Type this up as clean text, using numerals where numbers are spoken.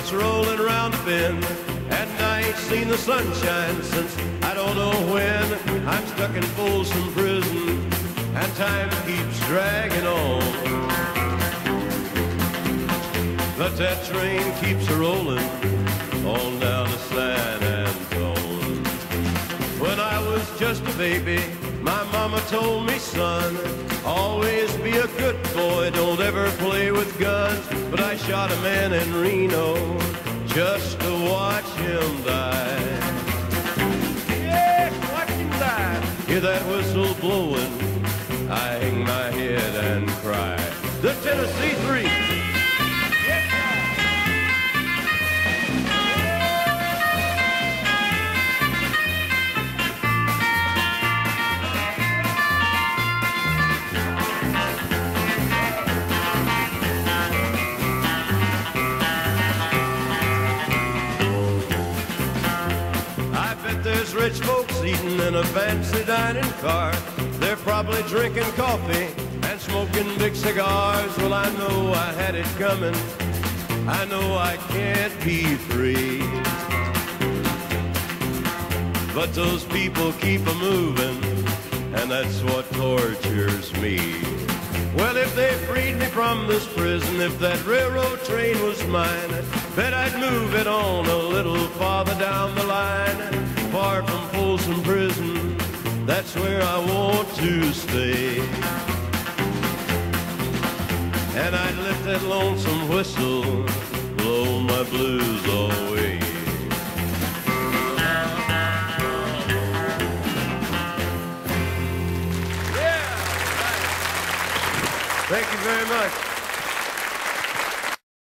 it's rolling around the bend, and I ain't seen the sunshine since I don't know when. I'm stuck in Folsom Prison, and time keeps dragging on. But that train keeps a-rolling on down to San Antone. When I was just a baby, my mama told me, son, always be a good boy, don't ever play with guns. But I shot a man in Reno just to watch him die. Yes, watch him die. Hear that whistle blowing, I hang my head and cry. The Tennessee Three. There's rich folks eating in a fancy dining car. They're probably drinking coffee and smoking big cigars. Well, I know I had it coming. I know I can't be free. But those people keep a-moving, and that's what tortures me. Well, if they freed me from this prison, if that railroad train was mine, bet I'd move it on a little farther down the line. Far from Folsom Prison, that's where I want to stay. And I'd let that lonesome whistle blow my blues away. Yeah! Thank you very much.